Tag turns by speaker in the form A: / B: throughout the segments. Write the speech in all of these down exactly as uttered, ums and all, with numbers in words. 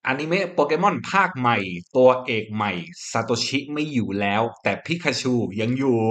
A: อนิเมะโปเกมอนภาคใหม่ตัวเอกใหม่ซาโตชิไม่อยู่แล้วแต่พิกาชูยังอยู่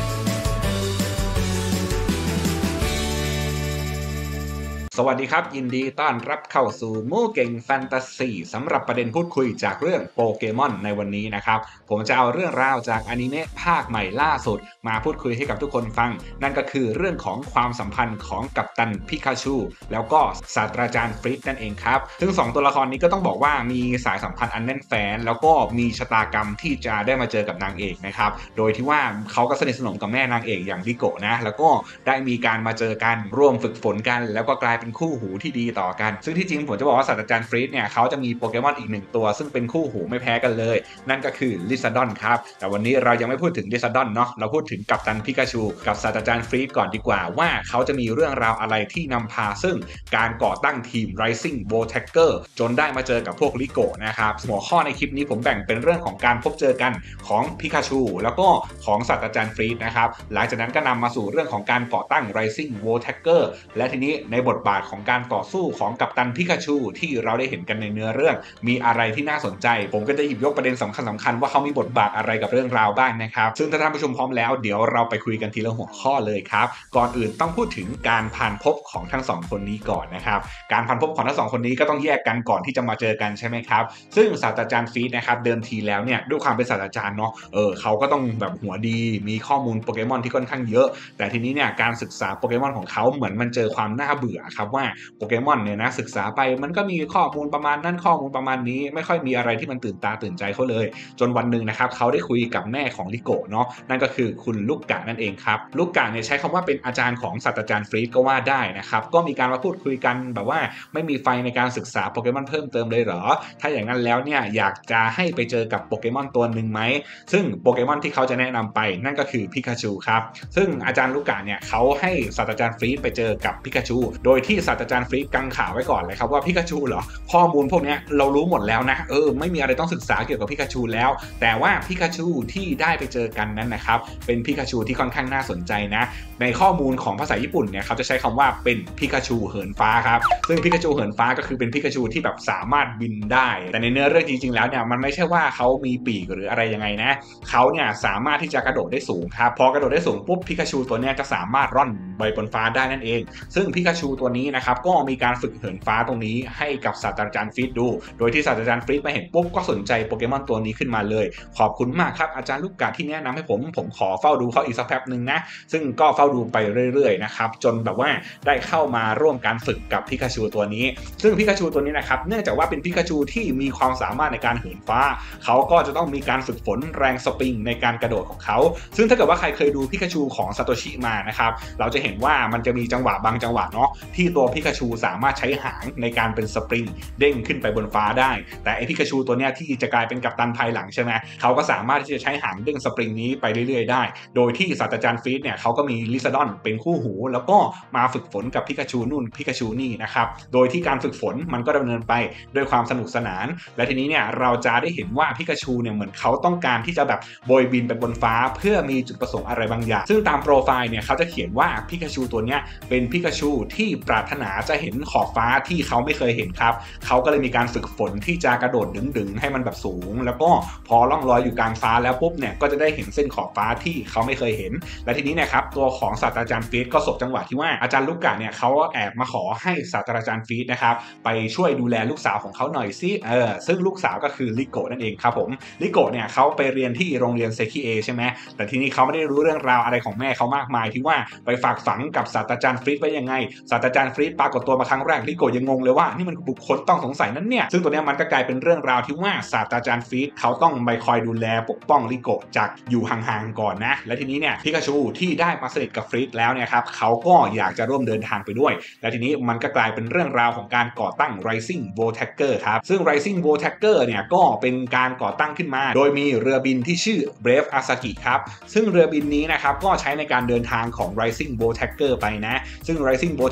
A: สวัสดีครับยินดีต้อนรับเข้าสู่มู่เก่งแฟนตาซีสำหรับประเด็นพูดคุยจากเรื่องโปเกมอนในวันนี้นะครับผมจะเอาเรื่องราวจากอนิเมะภาคใหม่ล่าสุดมาพูดคุยให้กับทุกคนฟังนั่นก็คือเรื่องของความสัมพันธ์ของกัปตันพิกาชูแล้วก็ศาสตราจารย์ฟริตนั่นเองครับซึ่งสองตัวละครนี้ก็ต้องบอกว่ามีสายสัมพันธ์อันแน่นแฟ้นแล้วก็มีชะตากรรมที่จะได้มาเจอกับนางเอกนะครับโดยที่ว่าเขาก็สนิทสนมกับแม่นางเอกอย่างริโกะนะแล้วก็ได้มีการมาเจอกันร่วมฝึกฝนกันแล้วก็กลายเป็นคู่หูที่ดีต่อกันซึ่งที่จริงผมจะบอกว่าศาสตราจารย์ฟรีดเนี่ยเขาจะมีโปเกมอนอีกหนึ่งตัวซึ่งเป็นคู่หูไม่แพ้กันเลยนั่นก็คือลิซาดอนครับแต่วันนี้เรายังไม่พูดถึงลิซาดอนเนาะเราพูดถึงกัปตันพิกาชูกับศาสตราจารย์ฟรีดก่อนดีกว่าว่าเขาจะมีเรื่องราวอะไรที่นำพาซึ่งการก่อตั้งทีม Rising Bowtacker จนได้มาเจอกับพวกริโกะนะครับหัวข้อในคลิปนี้ผมแบ่งเป็นเรื่องของการพบเจอกันของพิกาชูแล้วก็ของศาสตราจารย์ฟรีดนะครับหลังจากนั้นก็นำมาสู่เรื่องของการก่อตั้ง Rising Bowtacker และทีนี้ในบทบาทของการต่อสู้ของกัปตันพิกาชูที่เราได้เห็นกันในเนื้อเรื่องมีอะไรที่น่าสนใจผมก็จะหยิบยกประเด็นสำคัญสำคัญว่าเขามีบทบาทอะไรกับเรื่องราวบ้างนะครับซึ่งถ้าท่านผู้ชมพร้อมแล้วเดี๋ยวเราไปคุยกันทีละหัวข้อเลยครับก่อนอื่นต้องพูดถึงการผ่านพบของทั้งสองคนนี้ก่อนนะครับการผ่านพบของทั้งสองคนนี้ก็ต้องแยกกันก่อนที่จะมาเจอกันใช่ไหมครับซึ่งศาสตราจารย์ฟีดนะครับเดิมทีแล้วเนี่ยด้วยความเป็นศาสตราจารย์เนาะเออเขาก็ต้องแบบหัวดีมีข้อมูลโปเกมอนที่ค่อนข้างเยอะแต่ทีนี้เนี่ยการศึกษาโปเกมอนของเขาเหมือนมันเจอความน่าเบื่อครับว่าโปเกมอนเนี่ยนะศึกษาไปมันก็มีข้อมูลประมาณนั้นข้อมูลประมาณนี้ไม่ค่อยมีอะไรที่มันตื่นตาตื่นใจเขาเลยจนวันหนึ่งนะครับเขาได้คุยกับแม่ของริโกะเนาะนั่นก็คือคุณลูกกะนั่นเองครับลูกกะเนี่ยใช้คำว่าเป็นอาจารย์ของศาสตราจารย์ฟรีดก็ว่าได้นะครับก็มีการมาพูดคุยกันแบบว่าไม่มีไฟในการศึกษาโปเกมอนเพิ่มเติมเลยเหรอถ้าอย่างนั้นแล้วเนี่ยอยากจะให้ไปเจอกับโปเกมอนตัวหนึ่งไหมซึ่งโปเกมอนที่เขาจะแนะนำไปนั่นก็คือพิกาชูครับซึ่งอาจารย์ลูกกะเนี่ยเขาให้ศาสตราจารย์ฟรีดไปเจอกับพิกาชูโดยที่ศาสตราจารย์ฟรีดกังขาไว้ก่อนเลยครับว่าพิกาชูเหรอข้อมูลพวกนี้เรารู้หมดแล้วนะเออไม่มีอะไรต้องศึกษาเกี่ยวกับพิกาชูแล้วแต่ว่าพิกาชูที่ได้ไปเจอกันนั้นนะครับเป็นพิกาชูที่ค่อนข้างน่าสนใจนะในข้อมูลของภาษาญี่ปุ่นเนี่ยเขาจะใช้คำว่าเป็นพิกาชูเหินฟ้าครับซึ่งพิกาชูเหินฟ้าก็คือเป็นพิกาชูที่แบบสามารถบินได้แต่ในเนื้อเรื่องจริงๆแล้วเนี่ยมันไม่ใช่ว่าเขามีปีกหรืออะไรยังไงนะเขาเนี่ยสามารถที่จะกระโดดได้สูงครับพอกระโดดได้สูงปุ๊บพิกาชูตัวนี้จะสามารถร่อนใบบนฟ้าได้นั่นเองซึ่งพิกาชูตัวนี้นะครับก็มีการฝึกเหินฟ้าตรงนี้ให้กับศาสตราจารย์ฟรีดดูโดยที่ศาสตราจารย์ฟรีดมาเห็นปุ๊บก็สนใจโปเกมอนตัวนี้ขึ้นมาเลยขอบคุณมากครับอาจารย์ลูกกะที่แนะนำให้ผมผมขอเฝ้าดูเขาอีกสักแป๊บนึงนะซึ่งก็เฝ้าดูไปเรื่อยๆนะครับจนแบบว่าได้เข้ามาร่วมการฝึกกับพิกาชูตัวนี้ซึ่งพิกาชูตัวนี้นะครับเนื่องจากว่าเป็นพิกาชูที่มีความสามารถในการเหินฟ้าเขาก็จะต้องมีการฝึกฝนแรงสปริงในการกระโดดของเขาซึ่งถ้าเกิดว่าใครเคยดูพิกาชูของซาโตชิมานะครับเราจะเห็นว่ามันจะมีจังหวะบางจังหวะเนาะที่ตัวพิกาชูสามารถใช้หางในการเป็นสปริงเด้งขึ้นไปบนฟ้าได้แต่ไอพิกาชูตัวเนี้ยที่จะกลายเป็นกัปตันภายหลังใช่ไหมเขาก็สามารถที่จะใช้หางเด้งสปริงนี้ไปเรื่อยๆได้โดยที่ศาสตราจารย์ฟรีดเนี่ยเขาก็มีลิซาดอนเป็นคู่หูแล้วก็มาฝึกฝนกับพิกาชูนู่นพิกาชูนี่นะครับโดยที่การฝึกฝนมันก็ดำเนินไปด้วยความสนุกสนานและทีนี้เนี่ยเราจะได้เห็นว่าพิกาชูเนี่ยเหมือนเขาต้องการที่จะแบบโบยบินไปบนฟ้าเพื่อมีจุดประสงค์อะไรบางอย่างซึ่งตามโปรไฟล์เนี่ยเขาจะเขียนว่าพิกาชูตัวเนี้ยเป็นพิกาชูที่ปรารถนาจะเห็นขอบฟ้าที่เขาไม่เคยเห็นครับเขาก็เลยมีการฝึกฝนที่จะกระโดดดึงๆให้มันแบบสูงแล้วก็พอล่องลอยอยู่กลางฟ้าแล้วปุ๊บเนี่ยก็จะได้เห็นเส้นขอบฟ้าที่เขาไม่เคยเห็นและทีนี้นะครับตัวของศาสตราจารย์ฟรีดก็สบจังหวะที่ว่าอาจารย์ลูกกะเนี่ยเขาแอบมาขอให้ศาสตราจารย์ฟรีดนะครับไปช่วยดูแลลูกสาวของเขาหน่อยซิเออซึ่งลูกสาวก็คือริโกะนั่นเองครับผมริโกะเนี่ยเขาไปเรียนที่โรงเรียนเซคิเอใช่ไหมแต่ทีนี้เขาไม่ได้รู้เรื่องราวอะไรของแม่เขามากมายที่ว่าไปฝากฝังกับศาสตราจารย์ฟรีดไว้ยังไงศาสตราจารย์ฟรีดปรากฏตัวมาครั้งแรกริโกะยังงงเลยว่านี่มันบุคคลต้องสงสัยนั่นเนี่ยซึ่งตัวนี้มันก็กลายเป็นเรื่องราวที่ว่าศาสตราจารย์ฟรีดเขาต้องไปคอยดูแลปกป้องริโกะจากอยู่ห่างๆก่อนนะและทีนี้เนี่ยพิกาชูที่ได้มาสนิทกับฟรีดแล้วเนี่ยครับเขาก็อยากจะร่วมเดินทางไปด้วยและทีนี้มันก็กลายเป็นเรื่องราวของการก่อตั้ง Rising Bowtacker ครับซึ่ง Rising Bowtacker เนี่ยก็เป็นการก่อตั้งขึ้นมาโดยมีเรือบินที่ชื่อ Brave Asaki ครับซึ่งเรือบินนี้นะครับก็ใช้ในการเดินทางของ Rising Bowtacker ไปนะซึ่ง Rising Bowtacker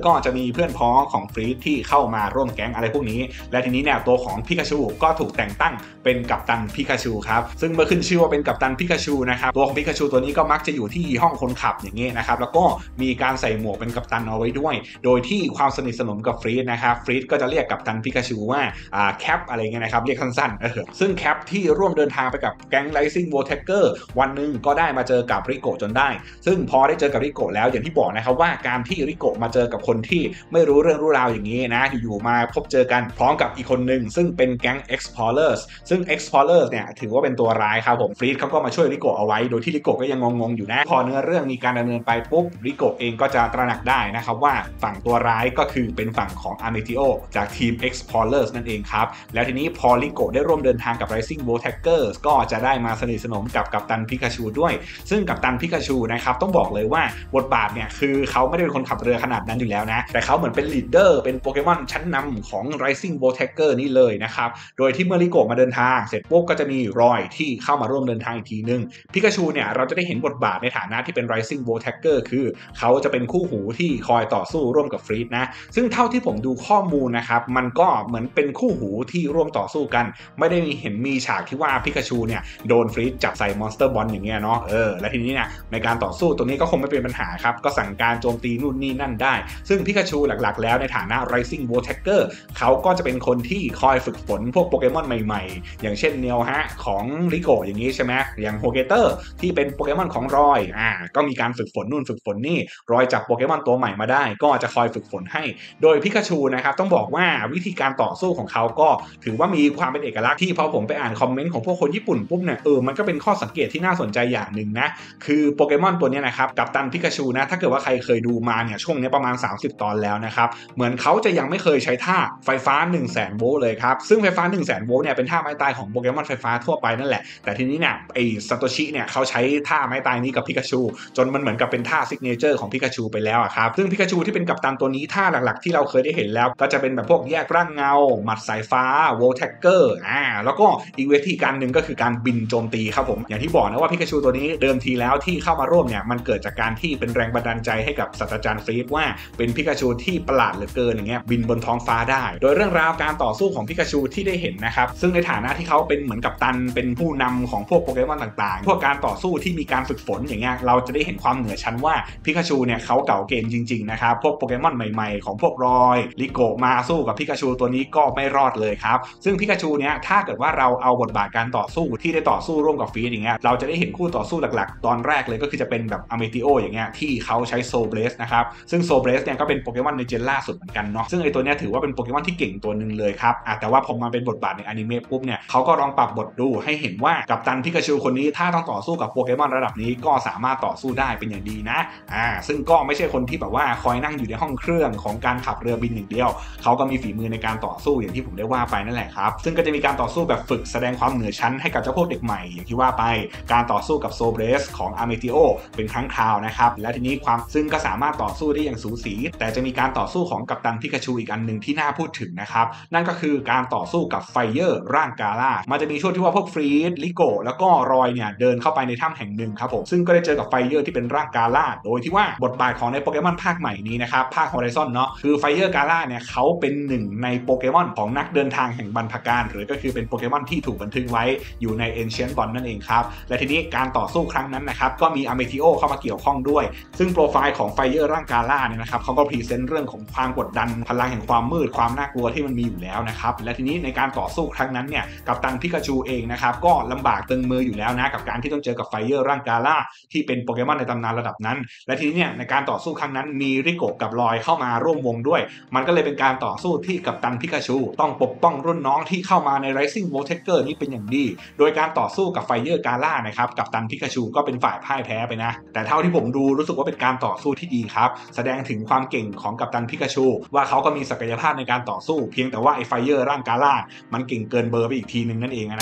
A: ก็จะมีเพื่อนพ้องของฟรีดที่เข้ามาร่วมแก๊งอะไรพวกนี้และทีนี้เนี่ยตัวของพิกาชูก็ถูกแต่งตั้งเป็นกัปตันพิกาชูครับซึ่งเมื่อขึ้นชื่อว่าเป็นกัปตันพิกาชูนะครับตัวของพิกาชูตัวนี้ก็มักจะอยู่ที่ห้องคนขับอย่างเงี้ยนะครับแล้วก็มีการใส่หมวกเป็นกัปตันเอาไว้ด้วยโดยที่ความสนิทสนมกับฟรีดนะครับฟรีดก็จะเรียกกัปตันพิกาชูว่าอ่าแคปอะไรเงี้ยนะครับเรียกสั้นๆเออซึ่งแคปที่ร่วมเดินทางไปกับแก๊ง Rising Voltager วันหนึ่งก็ได้มาเจอกับริโกะจนได้ซึ่งพอได้เจอกับริโกะแล้วอย่างที่บอกนะครับว่าการที่ริโกะมาเจอกับคนที่ไม่รู้เรื่องรู้ราวอย่างนี้นะอยู่ๆมาพบเจอกันพร้อมกับอีกคนหนึ่งซึ่งเป็นแก๊ง Explorers ซึ่ง Explorers เนี่ยถือว่าเป็นตัวร้ายครับผมฟรีดเขาก็มาช่วยริโกะเอาไว้โดยที่ริโกะก็ยังงงๆอยู่นะพอเนื้อเรื่องมีการดำเนินไปปุ๊บริโกะเองก็จะตระหนักได้นะครับว่าฝั่งตัวร้ายก็คือเป็นฝั่งของ Ametio จากทีม Explorers นั่นเองครับแล้วทีนี้พอริโกะได้ร่วมเดินทางกับ Rising Voltager ก็จะได้มาสนิทสนมกับกัปตันพิกาชูด้วยซึ่งกัปตันพิกาชูนะครับต้องบอกเลยว่าบทบาทเนี่ยคือเขาไม่ได้เป็นคนขับเรือขนาดนั้นอยู่แล้วนะแต่เขาเหมือนเป็นลีดเดอร์เป็นโปเกมอนชั้นนำของ Rising Voltager นี่เลยนะครับโดยที่เมื่อริโกะมาเดินทางเสร็จปุ๊บก็จะมีรอยที่เข้ามาร่วมเดินทางอีกทีนึงพิกาชูเนี่ยเราจะได้เห็นบทบาทในฐานะที่เป็น Rising Voltager คือเขาจะเป็นคู่หูที่คอยต่อสู้ร่วมกับฟรีดนะซึ่งเท่าที่ผมดูข้อมูลนะครับมันก็เหมือนเป็นคู่หูที่ร่วมต่อสู้กันไม่ได้เห็นมีฉากที่ว่าพิกาชูเนี่ยโดนฟรีดจับใส่มอนสเตอร์บอลอย่างเงี้ยเนาะเออและทีนี้เนี่ยในการต่อสู้ตรงนี้ก็คงไม่เป็นปัญหาครับก็สั่งการโจมตีนู่นนี่นั่นได้ซึ่งพิกาชูหลักๆแล้วในฐานะ Rising Voltager เขาก็จะเป็นคนที่คอยฝึกฝนพวกโปเกมอนใหม่ๆอย่างเช่นเนียวฮะของริโกะอย่างนี้ใช่ไหมอย่างโฮเกเตอร์ที่เป็นโปเกมอนของรอยอ่าก็มีการฝึกฝนนู่นฝึกฝนนี่รอยจับโปเกมอนตัวใหม่มาได้ก็จะคอยฝึกฝนให้โดยพิกาชูนะครับต้องบอกว่าวิธีการต่อสู้ของเขาก็ถือว่ามีความเป็นเอกลักษณ์ที่พอผมไปอ่านคอมเมนต์ของพวกคนญี่ปุ่นปุ๊บเนี่ยเออมันก็เป็นข้อสังเกตที่น่าสนใจอย่างหนึ่งนะคือโปเกมอนตัวนี้นะครับกัปตันพิกาชูนะถ้าเกิดว่าใครเคยดูมาเนี่ยช่วงนี้ประมาณสามสิบตอนแล้วนะครับเหมือนเขาจะยังไม่เคยใช้ท่าไฟฟ้า หนึ่งแสน โวลต์เลยครับซึ่งไฟฟ้า หนึ่งแสน โวลต์เนี่ยเป็นท่าไม้ตายของโปเกมอนไฟฟ้าทั่วไปนั่นแหละแต่ทีนี้เนี่ยไอ้ซาโตชิเนี่ยเขาใช้ท่าไม้ตายนี้กับพิกาชูจนมันเหมือนกับเป็นท่าซิกเนเจอร์ของพิกาชูไปแล้วอะครับซึ่งพิกาชูที่เป็นกัปตันตัวนี้ท่าหลักๆที่เราเคยได้เห็นแล้วก็จะเป็นแบบพวกแยกร่างเงาหมัดสายฟ้าโวลแท็กเกอร์อ่าแล้วก็อีกวิธีการหนึ่งก็คือการบินโจมตีครับผมอย่างที่บอกนะว่าพิกาชูตัวนี้เดิมทีแล้วที่เข้ามาร่วมเนี่ยมันเกิดจากการที่เป็นแรงบันดาลใจให้กับศาสตราจารย์ฟรีดว่าเป็นพิกาชูที่ประหลาดเหลือเกินอย่างเงี้ยบินบนท้องฟ้าได้โดยเรื่องราวการต่อสู้ของพิกาชูที่ได้เห็นนะครับซึ่งในฐานะที่เขาเป็นเหมือนกัปตันเป็นผู้นำของพวกโปเกมอนต่างๆพวกการต่อสู้ที่มีการฝึกฝนอย่างเงี้ยเราจะได้เห็นความเหนือชั้นว่าพิกาชูเนี่ยเขาเก่าเกมจริงๆนะครับพวกโปเกมอนใหม่ๆของพวกรอยริโกะมาสู้กับพิกาชูตัวนี้ก็ไม่รอดเลยครับซึ่งพิกาชูเนี่ยถ้าเกิดว่าเราเอาบทบาทการต่อสู้ที่ได้ต่อสู้ร่วมกับฟรีดอย่างเงี้ยเราจะได้เห็นคู่ต่อสู้หลักๆตอนแรกเลยก็คือจะเป็นแบบอเมติโออย่างเงี้ยที่เขาใช้โซเบรสนะครับซึ่งโซเบรสเนี่ยก็เป็นโปเกมอนในเจนล่าสุดเหมือนกันเนาะซึ่งไอตัวเนี้ยถือว่าเป็นโปเกมอนที่เก่งตัวหนึ่งเลยครับแต่ว่าพอมาเป็นบทบาทในอนิเมะปุ๊บเนี่ยเขาก็ลองปรับบทดูให้เห็นว่ากัปตันพิกาชูคนนี้ถ้าต้องต่อสู้กับโปเกมอนระดับนี้ก็สามารถต่อสู้ได้เป็นอย่างดีนะอ่าซึ่งก็ไม่ใช่คนที่แบบว่าคอยนั่งอยู่ในห้องเครื่องของการขับเรือบินอย่างเดียวเขาก็มีฝีมือในการต่อสู้อย่างที่ผมได้ว่าไปนั่นแหละครับซึ่งก็จะมีการต่อสู้แบบฝึกแสดงความเหนือชั้นให้กับเจ้าพวกเด็กใหม่อย่างที่ว่าไปการต่อสู้กับโซเบรสของอาร์เมติโอเป็นครั้งคราวนะครับและทีนี้ความซึ่งก็สามารถต่อสู้ได้อย่างสูสีแต่จะมีการต่อสู้ของกัปตันพิกาชูอีกอันหนึ่งที่น่าพูดถึงนะครับนั่นก็คือการต่อสู้กับไฟเยอร์ร่างกาล่ามันจะมีช่วงที่ว่าพวกฟรีดลิโกแล้วก็รอยเนี่ยเดินเข้าไปในถ้ำแห่งหนึ่งครับผมซึ่งก็ได้เจอกับไฟเยอร์ที่เป็นร่างกาล่าโดยที่ว่าบทบาทของในโปเกมอนภาคใหม่นี้นะครับภาคฮอริซอนเนาะคือไฟเยอร์กาล่าเนี่ยเขาเป็นหนึ่งในโปเกมอนของนักเดินทางแห่งบรรพการหรือก็คือเป็นโปเกมอนที่ถูกบันทึกไว้อยู่ใน Ancient Bond นั่นเองครับและทีนี้การต่อสู้ครั้งนั้นนะครับก็มีอเมทิโอเข้ามาเกี่ยวข้องด้วยซึ่งโปรไฟล์ของไฟเยอร์ร่างกาล่าเนี่ยนะครับเขาก็พรีเซนต์เรื่องของความกดดันพลังแห่งความมืดความน่ากลัวที่มันมีอยู่แล้วนะครับและทีนี้ในการต่อสู้ครั้งนั้นเนี่ยกัปตันพิกาชูเองนะครับก็ลำบากตึงมืออยู่แล้วนะกับการที่ต้องเจอกับไฟเยอร์ร่างกาล่าที่เป็นโปเกมอนในตำนานระดับนั้นและทีนี้เนี่ยในการต่อสู้ครั้งนั้นมีริโกะกับรอยเข้ามาร่วมวงด้วยมันก็เลยเป็นการต่อสู้ที่กัปตันพิกาชูต้องปกป้องรุ่นน้องที่เข้ามาใน Rising Voltager นี้เป็นอย่างดีโดยการต่อสู้กับไฟเยอร์กาล่านะครับกัปตันพิกาชูก็เป็นฝ่ายพ่ายแพ้ไปนะแต่เท่าที่ผมดูรู้สึกว่าเป็นการต่อสู้ที่ดีครับแสดงถึงความเก่งของกัปตันพิกาชูว่าเขาก็มีศักยภาพในการต่อสู้เพียงแต่ว่าไอ้ไฟเยอร์ร่างกาล่ามันเก่งเกินเบอร์ไปอีกทีนึงนั่นเองนะ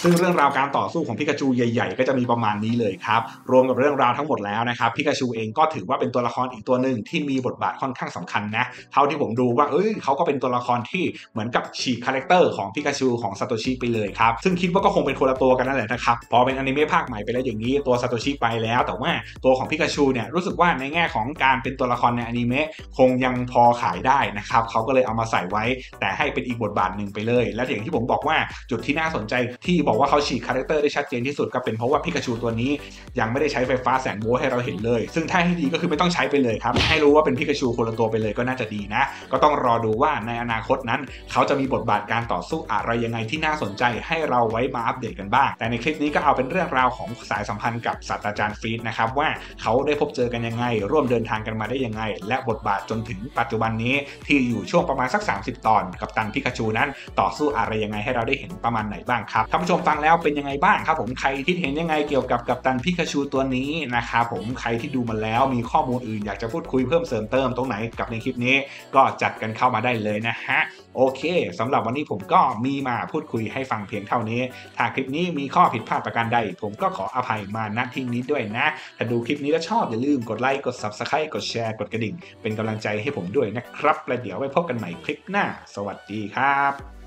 A: ซึ่งเรื่องราวการต่อสู้ของพิกาจูใหญ่ๆก็จะมีประมาณนี้เลยครับรวมกับเรื่องราวทั้งหมดแล้วนะครับพิกาจูเองก็ถือว่าเป็นตัวละครอีกตัวหนึ่งที่มีบทบาทค่อนข้างสำคัญนะเท่าที่ผมดูว่าเอ้ยเขาก็เป็นตัวละครที่เหมือนกับฉีกคาแรคเตอร์ของพิกาจูของซาโตชิไปเลยครับซึ่งคิดว่าก็คงเป็นคนละตัวกันนั่นแหละนะครับพอเป็นอนิเมะภาคใหม่ไปแล้วอย่างนี้ตัวซาโตชิไปแล้วแต่ว่าตัวของพิกาจูเนี่ยรู้สึกว่าในแง่ของการเป็นตัวละครในอนิเมะคงยังพอขายได้นะครับเขาก็เลยเอามาใส่ไว้แต่ให้เป็นอีกบทบาทหนึ่งไปเลยและอย่างที่ผมบอกว่าจุดที่น่าสนใจที่บอกว่าเขาฉีกคาแรคเตอร์ได้ชัดเจนที่สุดก็เป็นเพราะว่าพิกาจูตัวนี้ยังไม่ได้ใช้ไฟฟ้าแสนโวลต์ให้เราเห็นเลยซึ่งถ้าให้ดีก็คือไม่ต้องใช้ไปเลยครับให้รู้ว่าเป็นพิกาจูคนละตัวไปเลยก็น่าจะดีนะก็ต้องรอดูว่าในอนาคตนั้นเขาจะมีบทบาทการต่อสู้อะไรยังไงที่น่าสนใจให้เราไว้มาอัปเดตกันบ้างแต่ในคลิปนี้ก็เอาเป็นเรื่องราวของสายสัมพันธ์กับศาสตราจารย์ฟีดนะครับว่าเขาได้พบเจอกันยังไงร่วมเดินทางกันมาได้ยังไงและบทบาทจนถึงปัจจุบันนี้ที่อยู่ช่วงประมาณสักสามสิบตอนกับตันพิกาจูนั้นต่อสู้อะไรยังไงให้เราได้เห็นประมาณไหนบ้างครับท่านผู้ชมฟังแล้วเป็นยังไงบ้างครับผมใครคิดเห็นยังไงเกี่ยวกับกัปตันพิกาจูตัวนี้นะครับผมใครที่ดูมาแล้วมีข้อมูลอื่นอยากจะพูดคุยเพิ่มเสริมเติมตรงไหนกับในคลิปนี้ก็จัดกันเข้ามาได้เลยนะฮะโอเคสำหรับวันนี้ผมก็มีมาพูดคุยให้ฟังเพียงเท่านี้ถ้าคลิปนี้มีข้อผิดพลาดประการใดผมก็ขออภัยมาณที่นี้ด้วยนะถ้าดูคลิปนี้แล้วชอบอย่าลืมกดไลค์กด ซับสไครบ์ กดแชร์กดกระดิ่งเป็นกำลังใจให้ผมด้วยนะครับและเดี๋ยวไว้พบกันใหม่คลิปหน้าสวัสดีครับ